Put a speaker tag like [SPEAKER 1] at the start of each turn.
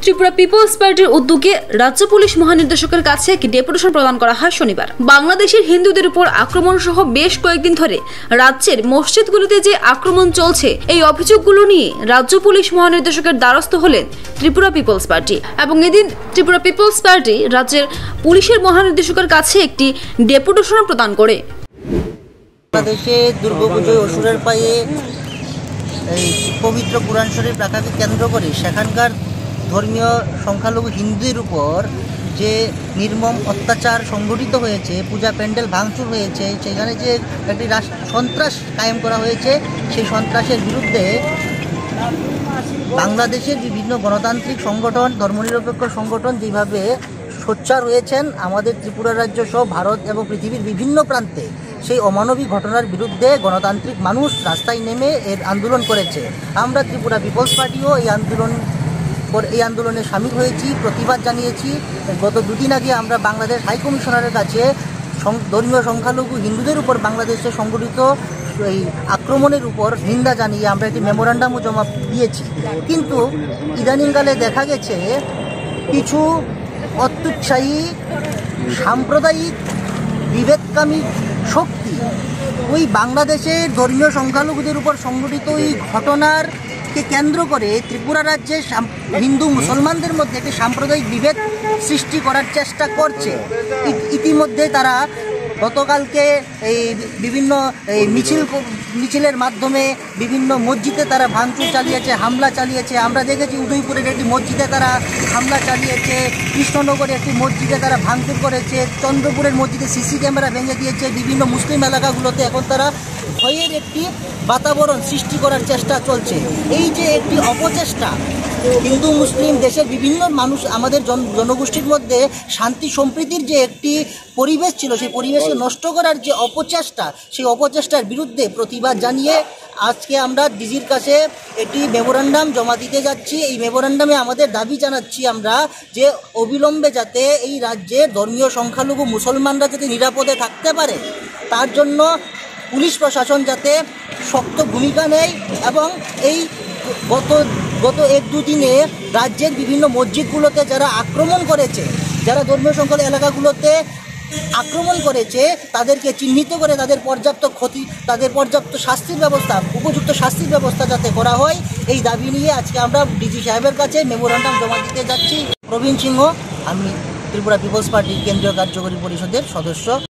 [SPEAKER 1] Tripura people's পার্টির উদ্যোগে রাজ্য পুলিশ মহানির্দেশকের কাছে একটি ডেপুটেশন প্রদান করা হয় শনিবার। বাংলাদেশের হিন্দুদের উপর আক্রমণ সহ বেশ কয়েকদিন ধরে রাজ্যের মসজিদগুলোতে যে আক্রমণ চলছে, এই অভিযোগগুলো নিয়ে রাজ্য পুলিশ মহানির্দেশকের দ্বারস্থ হলেন ত্রিপুরা পিপলস পার্টি এবং এদিন ত্রিপুরা পিপলস পার্টি রাজ্যের পুলিশের মহানির্দেশকের কাছে একটি ডেপুটেশন প্রদান করে।
[SPEAKER 2] বাংলাদেশে দুর্গাপুজোয় অসুরের পায়ে এই পবিত্র কুরআন শরীফ রাখাকে কেন্দ্র করে সেখানকার ধর্মীয় সংখ্যালঘু হিন্দুদের উপর যে নির্মম অত্যাচার সংঘটিত হয়েছে, পূজা প্যান্ডেল ভাঙচুর হয়েছে, সেখানে যে একটি সন্ত্রাস কায়েম করা হয়েছে, সেই সন্ত্রাসের বিরুদ্ধে বাংলাদেশের বিভিন্ন গণতান্ত্রিক সংগঠন, ধর্মনিরপেক্ষ সংগঠন যেভাবে সোচ্চার হয়েছেন, আমাদের ত্রিপুরা রাজ্য সহ ভারত এবং পৃথিবীর বিভিন্ন প্রান্তে সেই অমানবিক ঘটনার বিরুদ্ধে গণতান্ত্রিক মানুষ রাস্তায় নেমে এর আন্দোলন করেছে। আমরা ত্রিপুরা পিপলস পার্টিও এই আন্দোলনে সামিল হয়েছি, প্রতিবাদ জানিয়েছি। গত দুদিন আগে আমরা বাংলাদেশ হাইকমিশনারের কাছে ধর্মীয় সংখ্যালঘু হিন্দুদের উপর বাংলাদেশে সংগঠিত এই আক্রমণের উপর নিন্দা জানিয়ে আমরা একটি মেমোরান্ডামও জমা দিয়েছি। কিন্তু ইদানিংকালে দেখা গেছে কিছু অত্যুৎসাহী সাম্প্রদায়িক বিভেদকামী শক্তি ওই বাংলাদেশের ধর্মীয় সংখ্যালঘুদের উপর সংঘটিত ওই ঘটনারকে কেন্দ্র করে ত্রিপুরা রাজ্যে হিন্দু মুসলমানদের মধ্যে একটি সাম্প্রদায়িক বিভেদ সৃষ্টি করার চেষ্টা করছে। ইতিমধ্যে তারা গতকালকে এই বিভিন্ন মিছিলের মাধ্যমে বিভিন্ন মসজিদে তারা ভাঙচুর চালিয়েছে, হামলা চালিয়েছে। আমরা দেখেছি উদয়পুরের একটি মসজিদে তারা হামলা চালিয়েছে, কৃষ্ণনগরের একটি মসজিদে তারা ভাঙচুর করেছে, চন্দ্রপুরের মসজিদে সিসি ক্যামেরা ভেঙে দিয়েছে। বিভিন্ন মুসলিম এলাকাগুলোতে এখন তারা ভয়ের একটি বাতাবরণ সৃষ্টি করার চেষ্টা চলছে। এই যে একটি অপচেষ্টা, হিন্দু মুসলিম দেশের বিভিন্ন মানুষ, আমাদের জনগোষ্ঠীর মধ্যে শান্তি সম্প্রীতির যে একটি পরিবেশ ছিল, সেই পরিবেশকে নষ্ট করার যে অপচেষ্টা, সেই অপচেষ্টার বিরুদ্ধে প্রতিবাদ জানিয়ে আজকে আমরা ডিজির কাছে একটি মেমোরান্ডাম জমা দিতে যাচ্ছি। এই মেমোরান্ডামে আমাদের দাবি জানাচ্ছি আমরা যে অবিলম্বে যাতে এই রাজ্যে ধর্মীয় সংখ্যালঘু মুসলমানরা যাতে নিরাপদে থাকতে পারে, তার জন্য পুলিশ প্রশাসন যাতে শক্ত ভূমিকা নেয় এবং এই গত এক দুদিনে রাজ্যের বিভিন্ন মসজিদগুলোতে যারা আক্রমণ করেছে, যারা ধর্মীয় সংখ্যালঘু এলাকাগুলোতে আক্রমণ করেছে, তাদেরকে চিহ্নিত করে তাদের পর্যাপ্ত শাস্তির ব্যবস্থা, উপযুক্ত শাস্তির ব্যবস্থা যাতে করা হয়, এই দাবি নিয়ে আজকে আমরা ডিজি সাহেবের কাছে মেমোরান্ডাম জমা দিতে যাচ্ছি। প্রবীণ সিংহ, আমি ত্রিপুরা পিপলস পার্টির কেন্দ্রীয় কার্যকরী পরিষদের সদস্য।